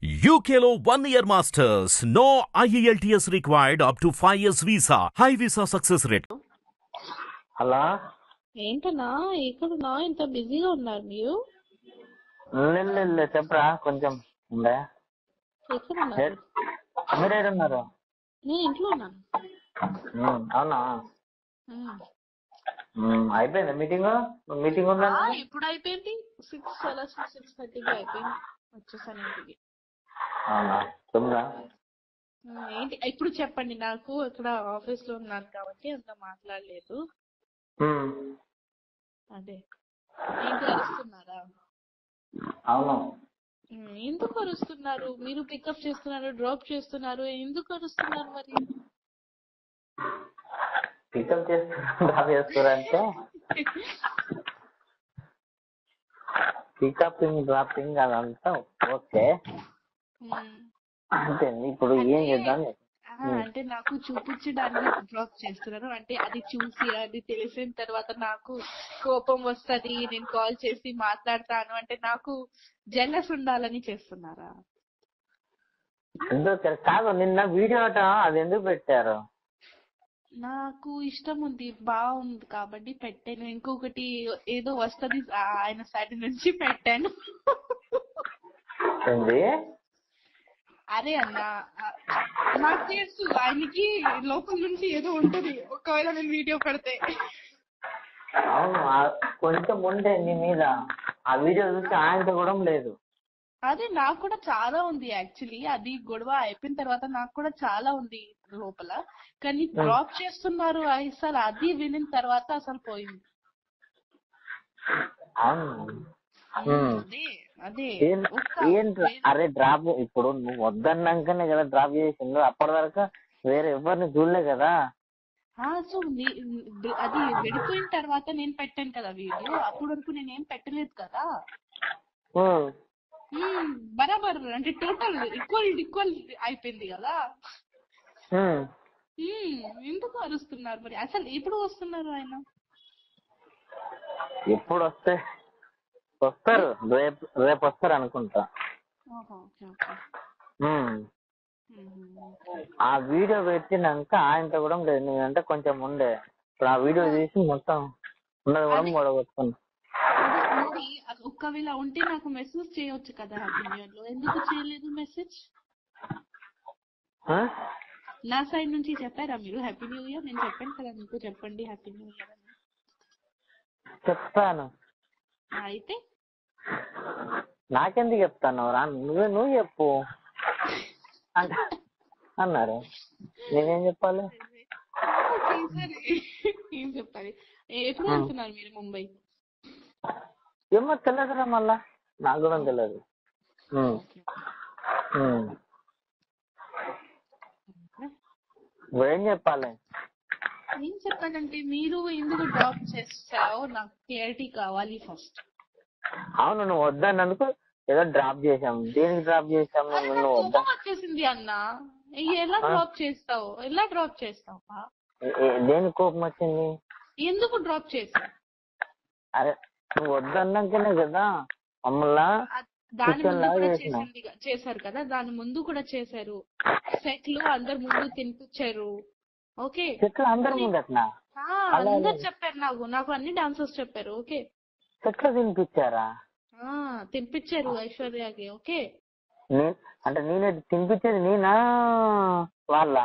UKLO 1 year masters. No IELTS required up to 5 years visa. High visa success rate. Hello ఏంటన్నా ఎక్కడన్నా ఇంత బిజీగా ఉన్నారు మీరు? లేదు చెప్పరా కొంచెం ఉందా ఎక్కడున్నారు? మీరేడున్నారు? నేను ఇంట్లో ఉన్నాను. అవునా ఉమ్. అయిపోయిందా మీటింగ్ ఉందా? ఇప్పుడు అయిపోయింది 6:30కి అయిపోయింది. వచ్చేసాను ఇంటికి. అవునా తొమ్మిదా? ఏంటి ఇప్పుడు చెప్పండి. నాకు ఇక్కడ ఆఫీస్ లో ఉన్నాను కాబట్టి అంత మాట్లాడలేదు. అదే ఏంటి అరుస్తున్నారా? అవును. ఎందుకు అరుస్తున్నారు? మీరు పికప్ చేస్తున్నారు, డ్రాప్ చేస్తున్నారు, ఎందుకు అరుస్తున్నారు మరి? పికప్ చేస్తారంటే పికపింగ్ డ్రాపింగ్ అదంతా ఓకే, అంతే. ఇప్పుడు ఏం చేద్దాం? అంటే నాకు చూపించడానికి డ్రాప్ చేస్తున్నారు. అంటే అది చూసి అది తెలిసిన తర్వాత నాకు కోపం వస్తది, నేను కాల్ చేసి మాట్లాడతాను అంటే నాకు జెలస్ ఉండాలని చేస్తున్నారా? కాదు, నిన్న వీడియో అది ఎందుకు పెట్టారు? నాకు ఇష్టం ఉంది, బాగుంది కాబట్టి పెట్టాను. ఇంకొకటి ఏదో వస్తది ఆయన సైడ్ నుంచి పెట్టాను. అరే అన్న, నాకు తెలుసు ఆయనకి లోపల నుంచి ఏదో ఉంటది ఒకవేళ నేను వీడియో పెడితే. అవును, కొంచెం ఉండే నీ మీద. ఆ వీడియో చూసి ఆయనతో కూడా లేదు. అదే నాకు కూడా చాలా ఉంది యాక్చువల్లీ. అది గొడవ అయిపోయిన తర్వాత నాకు కూడా చాలా ఉంది లోపల. కానీ డ్రాప్ చేస్తున్నారు అసలు అది వినిన తర్వాత అసలు పోయింది. అదే అరే డ్రాప్ ఇప్పుడు నువ్వు వద్దన్నాకనే కదా డ్రాప్ చేసిండు. అప్పటి వరకు వేరే ఎవరిని చూడలే కదా. సో అది విడిపోయిన తర్వాత నేను పెట్టాను కదా వీడియో. అప్పటి వరకు నేనేం పెట్టలేదు కదా. బరాబర్ అంటే టోటల్ ఈక్వల్ అయిపోయింది కదా. ఎందుకు అరుస్తున్నారు మరి? అసలు ఎప్పుడు వస్తున్నారు ఆయన? ఎప్పుడు వస్తారు? రేపు వస్తారు అనుకుంటా. ఆ వీడియో పెట్టినాక ఆయనతో కూడా లేదు. నేనంటే కొంచెం ఉండే. ఇప్పుడు ఆ వీడియో తీసి మొత్తం ఉన్నది కూడా మొడగొట్టుకున్నా. ఒక్కవేళ ఉంటే నాకు మెసేజ్ చేయొచ్చు కదా హ్యాపీ న్యూ ఇయర్ లో. ఎందుకు చేయలేదు మెసేజ్? నా సైడ్ నుంచి చెప్పారా మీరు హ్యాపీ న్యూ ఇయర్? నేను చెప్పాను కదా మీకు, చెప్పండి హ్యాపీ న్యూ ఇయర్ అని. చెప్తాను. అయితే నాకెందుకు చెప్తాను రా? నువ్వు చెప్పు అన్నారు. నేనేం చెప్పాలి? ఏం చెప్పాలి? ఎప్పుడు వెళ్తున్నారు మీరు ముంబై? ఏమో తెలియదురా, మళ్ళా నాకు కూడా తెలియదు. ఏం చెప్పాలి? ఏం చెప్పాలంటే మీరు ఎందుకు డ్రాప్ చేస్తావో నాకు క్లారిటీ కావాలి ఫస్ట్. అవును, నువ్వు వద్దన్నందుకు ఏదో డ్రాప్ చేసాము. దేనికి డ్రాప్ చేసాము? కోపం వచ్చేసింది అన్న. ఎలా డ్రాప్ చేస్తావు? దేనికి కోపం వచ్చింది? ఎందుకు డ్రాప్ చేసావు? అరే నువ్వు వద్దన్నాకనే కదా మమ్మల్ని దాని ముందు కూడా చేశారు కదా. దాని ముందు కూడా చేశారు. సెట్లు అందరు ముందు తినిపించారు. ఓకే, అందరు ముందు అట్లా అందరు చెప్పారు. నాకు అన్ని డాన్సర్స్ చెప్పారు. ఓకే, సెట్లు తినిపించారా? తినిపించారు ఐశ్వర్యకి. ఓకే, అంటే నేనే తినిపించేది నేనా వాళ్ళ?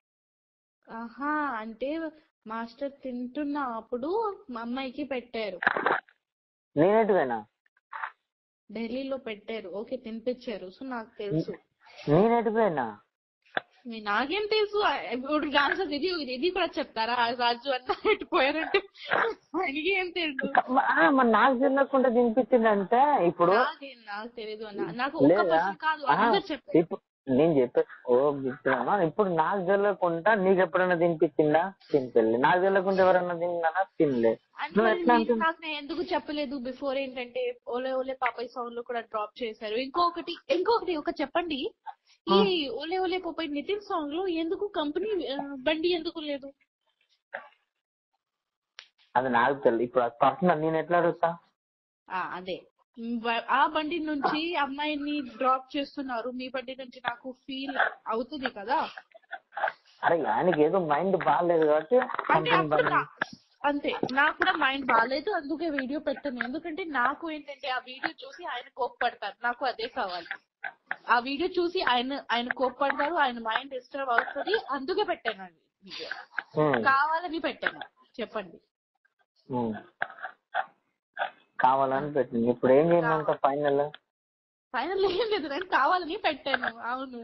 అంటే మాస్టర్ తింటున్నప్పుడు మా అమ్మాయికి పెట్టారు. నేనేటివేనా? ఢిల్లీలో పెట్టారు. ఓకే, తినిపించారు. సో నాకు తెలుసు. నేనేటివేనా? నాకేం తెలుసు? ఇప్పుడు డాన్సర్ ఇది కూడా చెప్తారా? రాజు అన్న ఎట్టిపోయారంటే ఆయనకి ఏం తెలుసు? మరి నాకు తెలియకుండా తినిపించిందంటే ఇప్పుడు నాకు తెలియదు అన్న. నాకు ఒక్క పర్సన్ కాదు, అందరు చెప్పారు. నేను చెప్పే ఇప్పుడు నాకు తెలియకుండా నీకు ఎప్పుడైనా తినిపించిందా? తినిపెళ్ళి. నాకు తెలియకుండా ఎవరన్నా తిన్నానా? తినలేదు. నాకు నేను ఎందుకు చెప్పలేదు బిఫోర్? ఏంటంటే ఓలే ఓలే పాపయ్య సాంగ్ లో కూడా డ్రాప్ చేశారు. ఇంకొకటి ఒక చెప్పండి. ఈ ఓలే ఓలే పాపయ్య నితిన్ సాంగ్ లో ఎందుకు కంపెనీ బండి ఎందుకు లేదు? అది నాకు తెలియదు. ఇప్పుడు పర్సనల్ నేను ఎట్లా అడుగుతా? అదే ఆ బండి నుంచి అమ్మాయిని డ్రాప్ చేస్తున్నారు, మీ బండి నుంచి నాకు ఫీల్ అవుతుంది కదా. అరే ఆయనకి ఏదో మైండ్ బాగాలేదు కాబట్టి అంటే కంపెనీ అప్పుడు బండి. అంతే, నాకు కూడా మైండ్ బాగాలేదు, అందుకే వీడియో పెట్టాను. ఎందుకంటే నాకు ఏంటంటే ఆ వీడియో చూసి ఆయన కోప్పడతారు, నాకు అదే కావాలి. ఆ వీడియో చూసి ఆయన కోప్పడతారు, ఆయన మైండ్ డిస్టర్బ్ అవుతుంది, అందుకే పెట్టాను అది వీడియో. కావాలని పెట్టాను, చెప్పండి. కావాలని పెట్టింది. ఇప్పుడు ఏం చేయండి ఫైనల్ ఏం లేదు, నేను కావాలని పెట్టాను. అవును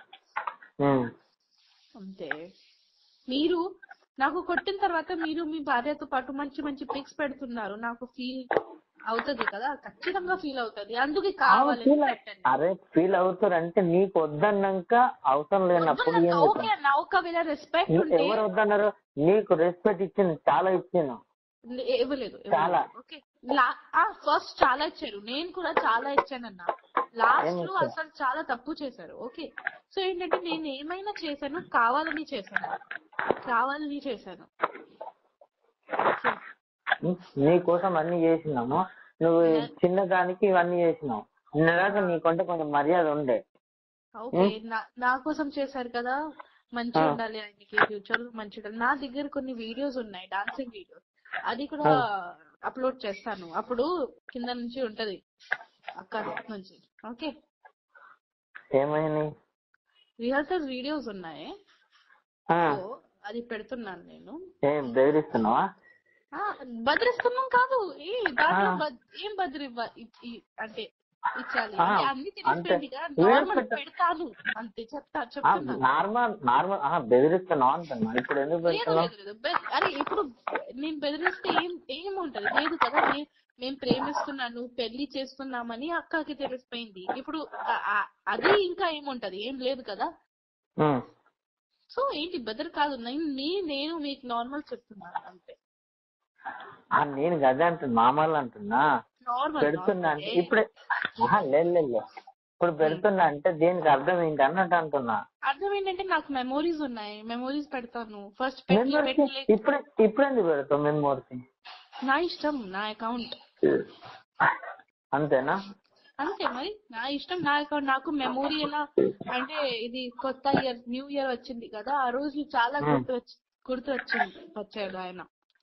అంతే. మీరు నాకు కొట్టిన తర్వాత మీరు మీ భార్యతో పాటు మంచి మంచి పిక్స్ పెడుతున్నారు, నాకు ఫీల్ అవుతుంది కదా, ఖచ్చితంగా ఫీల్ అవుతుంది, అందుకే కావాలని పెట్టాను. అరే ఫీల్ అవుతారు అంటే నీకు వద్దన్నాక అవసరం లేనప్పుడు ఓకే అన్న, ఒకవేళ రెస్పెక్ట్ ఉంటే. ఎవరు వద్దన్నారు? నీకు రెస్పెక్ట్ ఇచ్చింది, చాలా ఇచ్చాను. ఇవ్వలేదు చాలా. ఓకే, ఫస్ట్ చాలా ఇచ్చారు, నేను కూడా చాలా ఇచ్చానన్నా. లాస్ట్ లో అసలు చాలా తప్పు చేశారు. ఓకే, సో ఏంటంటే నేను ఏమైనా చేశాను కావాలని చేశాను. నీ కోసం అన్ని చేసినాము, నువ్వు చిన్నదానికి ఇవన్నీ చేసినావు. నిన్నదాకా నీకంటే కొంచెం మర్యాద ఉండే. ఓకే, నా కోసం చేశారు కదా, మంచిగా ఉండాలి ఆయనకి, ఫ్యూచర్ లో మంచిగా ఉండాలి. నా దగ్గర కొన్ని వీడియోస్ ఉన్నాయి, డాన్సింగ్ వీడియోస్, అది కూడా అప్లోడ్ చేస్తాను. అప్పుడు కింద నుంచి ఉంటది, అక్కడ నుంచి. ఓకే, ఏమైంది? రిహర్సల్ వీడియోస్ ఉన్నాయి, అది పెడుతున్నాను నేను. ఏం బెదిరిస్తున్నావా? బదిరిస్తున్నాం కాదు, దాంట్లో ఏం బదిరి అంటే ఇచ్చాలి అంటే అన్ని తెలిసిపోయింది కదా, నార్మల్ పెడతాను అంతే, చెప్తున్నా. నార్మల్ బెదిరిస్తున్నావు అంటున్నా. ఇప్పుడు ఎందుకు బెదిరిస్తున్నావు? అరే ఇప్పుడు నేను బెదిరిస్తే ఏముంటది? లేదు కదా, మేము ప్రేమిస్తున్నాను, పెళ్లి చేస్తున్నామని అక్కకి తెలిసిపోయింది. ఇప్పుడు అది ఇంకా ఏముంటది? ఏం లేదు కదా. సో ఏంటి బెదర్ కాదు, నేను మీకు నార్మల్ చెప్తున్నాను అంతే. నేను గదే అంటున్నా, మామూలు అంటున్నా. పెడుతున్నా అంటే ఇప్పుడే లేదు, ఇప్పుడు పెడుతున్నా అంటే దీనికి అర్థం ఏంటి అన్నట్టు అంటున్నా. అర్థం ఏంటంటే నాకు మెమోరీస్ ఉన్నాయి, మెమోరీస్ పెడతాను. ఫస్ట్ ఇప్పుడు ఎందుకు పెడతావు మెమోరీస్? నా ఇష్టం, నా అకౌంట్. అంతేనా? అంతే మరి, నా ఇష్టం, నా అకౌంట్. నాకు మెమోరీ ఎలా అంటే, ఇది కొత్త ఇయర్, న్యూ ఇయర్ వచ్చింది కదా, ఆ రోజు చాలా గుర్తు వచ్చాడు ఆయన.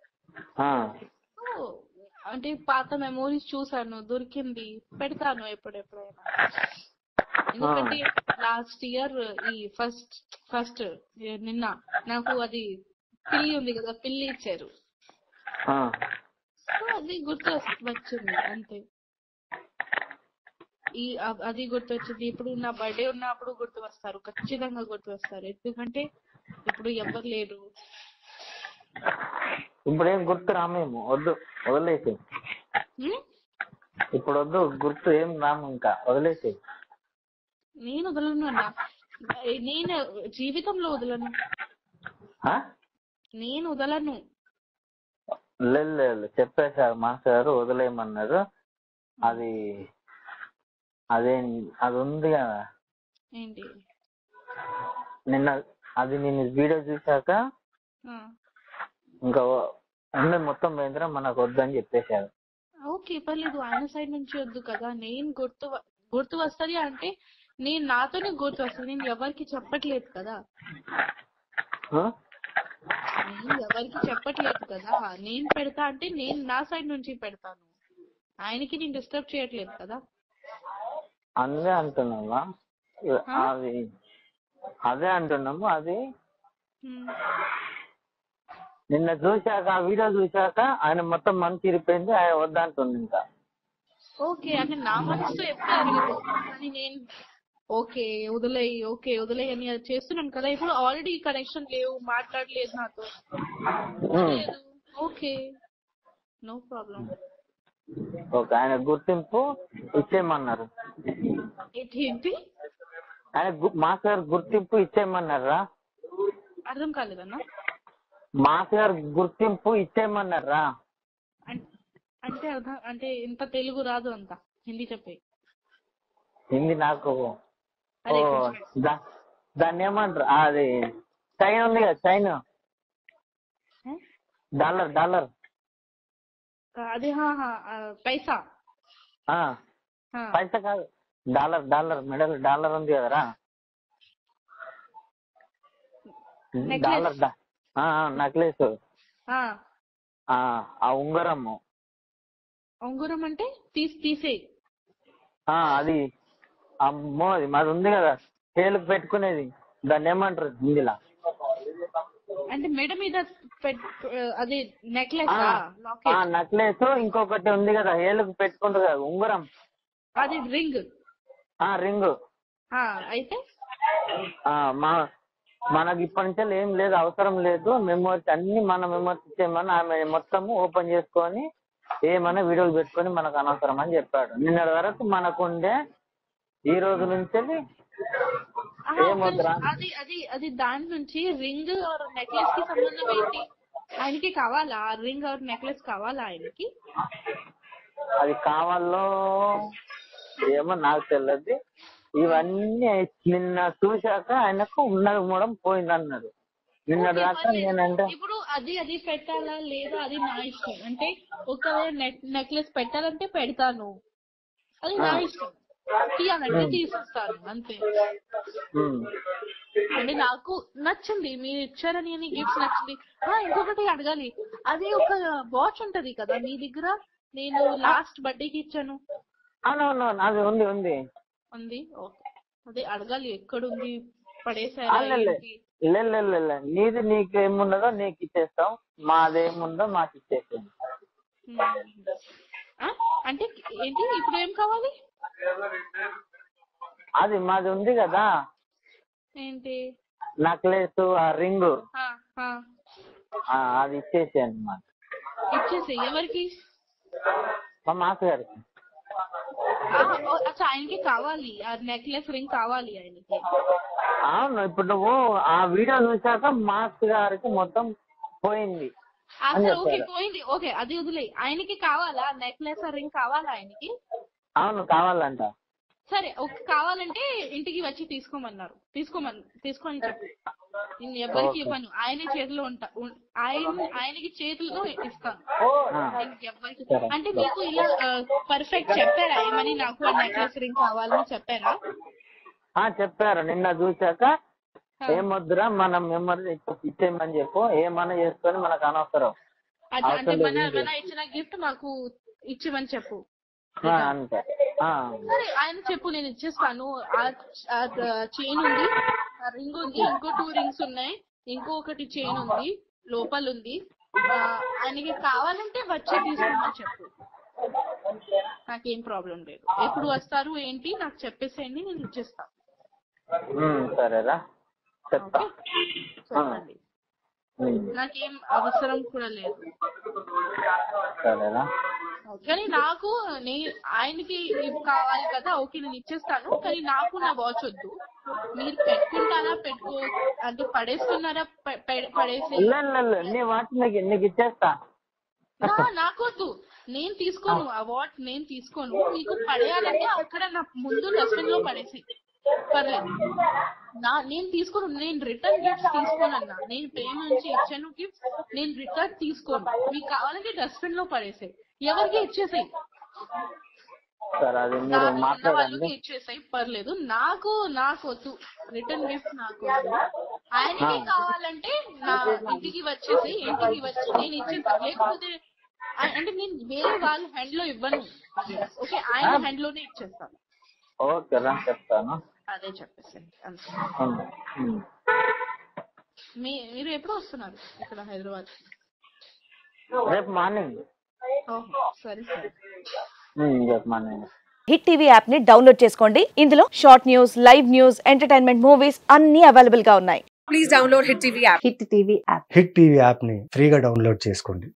అంటే పాత మెమోరీస్ చూసాను, దొరికింది, పెడతాను ఎప్పుడెప్పుడైనా. ఎందుకంటే లాస్ట్ ఇయర్ ఈ ఫస్ట్ నిన్న నాకు అది పిల్లి ఉంది కదా, పిల్లి ఇచ్చారు, సో అది గుర్తు వచ్చింది అంతే. అది గుర్తు వచ్చింది. ఇప్పుడు నా బర్త్డే ఉన్నప్పుడు గుర్తు వస్తారు, ఖచ్చితంగా గుర్తు వస్తారు. ఎందుకంటే ఇప్పుడు ఎవరు లేరు. ఇప్పుడు ఏం గుర్తు రామేమో, వద్దు, వదిలేసి. ఇప్పుడు వద్దు, గుర్తు ఏం రాము, ఇంకా వదిలేసి. నేను వదలను అన్న, నేను జీవితంలో వదలను, నేను వదలను. లేదు చెప్పేశారు మాస్టర్ గారు, వదిలేయమన్నారు. అది ఉంది కదా, ఏంటి నిన్న వీడియో చూసాక ఇంకా మొత్తం పోయిందిరా, మనకు వద్దని చెప్పేశారు. ఓకే పర్లేదు, ఆయన సైడ్ నుంచి వద్దు కదా. నేను గుర్తు వస్తుంది అంటే నేను నాతోనే గుర్తు వస్తుంది, నేను ఎవరికి చెప్పట్లేదు కదా. నేను పెడతా అంటే నేను నా సైడ్ నుంచి పెడతాను, ఆయనకి నేను డిస్టర్బ్ చేయట్లేదు కదా. అదే అంటున్నావా? అదే అంటున్నాము. అది నిన్న చూశాక, ఆ వీడియో చూశాక ఆయన మొత్తం మనసు ఇరిపోయింది, ఆయన వద్దంటుంది ఇంకా. ఓకే అంటే నా మనసుతో ఎప్పుడు అరగదు, కానీ నేను ఓకే వదిలేయి అని అది చేస్తున్నాను కదా. ఇప్పుడు ఆల్రెడీ కనెక్షన్ లేవు, మాట్లాడలేదు నాతో, ఓకే నో ప్రాబ్లం. ఓకే, ఆయన గుర్తింపు ఇచ్చేయమన్నారు. ఏంటి? ఆయన మాస్టర్ గారు గుర్తింపు ఇచ్చేయమన్నారా? అర్థం కాలేదన్నా. మాస్టర్ గారు గుర్తింపు ఇచ్చేయమన్నారా? అంటే అర్థం అంటే ఇంత తెలుగు రాదు, అంత హిందీ చెప్పే. హిందీ నాకు దాన్ని ఏమంటారు, అది చైన్ ఉంది కదా, చైన్, డాలర్ అది పైసా. ఆ, ఆ, పైసా కాదు, డాలర్ మెడల్ డాలర్ ఉంది కదరా, డాలర్ నెక్లెస్. నెక్లెస్, ఆ, ఆ ఉంగరము, ఉంగరం అంటే తీసేయి. అది అమ్మో అది మాది ఉంది కదా చేలుకు పెట్టుకునేది, దాన్ని ఏమంటారు హిందీలా? అంటే మెడ మీద అదే నెక్లెస్ లాకెట్. నెక్లెస్, ఇంకొకటి ఉంది కదా ఏలుకు పెట్టుకుంటారు కదా ఉంగరం, అది రింగ్. రింగు. అయితే మనకి ఇప్పటి నుంచే ఏం లేదు, అవసరం లేదు, మెమోరీస్ అన్ని మన మెమోరీస్ ఇచ్చేయమని ఆమె మొత్తము ఓపెన్ చేసుకొని ఏమైనా వీడియోలు పెట్టుకొని మనకు అనవసరం అని చెప్పాడు. నిన్నటి వరకు మనకుండే, ఈ రోజు నుంచి ఏమొద్దురా. అది దాని నుంచి రింగ్ ఆర్ నెక్లెస్ కి సంబంధం ఏంటి? ఆయనకి కావాలా రింగ్ ఆర్ నెక్లెస్? కావాలా ఆయనకి? అది కావాలో ఏమో నాకు తెలియదు. ఇవన్నీ నిన్న చూశాక ఆయనకు ఉన్నది మూడం పోయింది అన్నాడు. నిన్నటి దాకా నేనంటే ఇప్పుడు అది పెట్టాలా లేదా అది నా ఇష్టం. అంటే ఒకవేళ నెక్లెస్ పెట్టాలంటే పెడతాను, అది నా ఇష్టం. తీయాలంటే తీసేస్తాను అంతే. అంటే నాకు నచ్చింది, మీరు ఇచ్చారని గిఫ్ట్స్ నచ్చింది. ఇంకొకటి అడగాలి, అదే ఒక వాచ్ ఉంటది కదా మీ దగ్గర, నేను లాస్ట్ బర్త్డేకి ఇచ్చాను. అది ఉంది ఉంది ఉంది. ఓకే, అదే అడగాలి ఎక్కడుంది, పడేసారా? నీది నీకేమున్నదో నీకు ఇచ్చేస్తాం, మాదేముందో మాకు ఇచ్చేస్తాం. అంటే ఏంటి ఇప్పుడు ఏం కావాలి? అది మాది ఉంది కదా ఏంటి? నెక్లెస్, ఆ రింగు, అది ఇచ్చేసి అన్నమాట. ఇచ్చేసి ఎవరికి? మా మాస్ గారికి. ఆయనకి కావాలి, ఆ నెక్లెస్ రింగ్ కావాలి ఆయనకి. అవును, ఇప్పుడు నువ్వు ఆ వీడియో చూసాక మాస్ గారికి మొత్తం పోయింది. ఓకే పోయింది, ఓకే అది వదిలే. ఆయనకి కావాలా నెక్లెస్ రింగ్? కావాలా ఆయనకి? అవును కావాలంట. సరే కావాలంటే ఇంటికి వచ్చి తీసుకోమన్నారు, తీసుకొని చెప్పు. నేను ఎవరికి ఇవ్వను, ఆయన చేతిలో ఆయనకి చేతులతో ఇస్తాను. ఎవరికి అంటే మీకు ఇలా పర్ఫెక్ట్ చెప్పారా ఏమని? నాకు ఆ నెక్లెస్ రింగ్ కావాలని చెప్పారా? చెప్పారు. నిన్న చూసాక ఏమొద్దురా మనం మెమరీ ఇచ్చేయమని చెప్పు, ఏమన్నా చేసుకొని మనకు అనవసరం. అంటే మన ఇచ్చిన గిఫ్ట్ మాకు ఇచ్చిమని చెప్పు. అంతే. సరే ఆయన చెప్పు, నేను ఇచ్చేస్తాను. చైన్ ఉంది, రింగ్ ఉంది, ఇంకో 2 రింగ్స్ ఉన్నాయి, ఇంకొకటి చైన్ ఉంది, లోపల ఉంది. ఆయనకి కావాలంటే వచ్చి తీసుకోమని చెప్పు, నాకేం ప్రాబ్లం లేదు. ఎప్పుడు వస్తారు ఏంటి నాకు చెప్పేసేయండి, నేను ఇచ్చేస్తాను. సరేరా చెప్తా. చెప్పండి, నాకేం అవసరం కూడా లేదు. సరేనా? కానీ నాకు ఆయనకి కావాలి కదా, ఓకే నేను ఇచ్చేస్తాను. కానీ నాకు నా వాచ్ వద్దు. మీరు పెట్టుకుంటారా అంటే పడేస్తున్నారా? పడేసి నీ వాచ్ నీకు ఇచ్చేస్తా. నాకు వద్దు, నేను తీసుకోను ఆ వాచ్, నేను తీసుకోను. మీకు పడేయాలంటే అక్కడ నా ముందు డస్ట్బిన్ లో పడేసి పర్లేదు. నేను తీసుకోను, నేను రిటర్న్ గిఫ్ట్స్ తీసుకోనన్నా. నేను ప్రేమ నుంచి ఇచ్చాను గిఫ్ట్స్, నేను రిటర్న్ తీసుకోను. మీకు కావాలంటే డస్ట్బిన్ లో పడేసాయి, ఎవరికి ఇచ్చేసాయి, వాళ్ళకి ఇచ్చేసాయి, పర్లేదు. నాకు వద్దు రిటర్న్ గిఫ్ట్, నాకు వద్దు. ఆయనకి కావాలంటే నా ఇంటికి వచ్చేసి నేను ఇచ్చేస్తాను. లేకపోతే అంటే నేను వేరే వాళ్ళ హ్యాండ్ లో ఇవ్వను, ఓకే ఆయన హ్యాండ్ లోనే ఇచ్చేస్తాను. ఓకే రా చెప్తాను. అదే చెప్పేసండి అంతే. మీరు ఎప్పుడు వస్తున్నారు ఇక్కడ హైదరాబాద్? రేపు మార్నింగ్. సరే రేపు మార్నింగ్. హిట్ టీవీ యాప్ ని డౌన్లోడ్ చేసుకోండి. ఇందులో short news, live news, entertainment movies అన్ని అవైలబుల్ గా ఉన్నాయి. Please download Hit TV app. Hit TV app ని ఫ్రీగా డౌన్లోడ్ చేసుకోండి.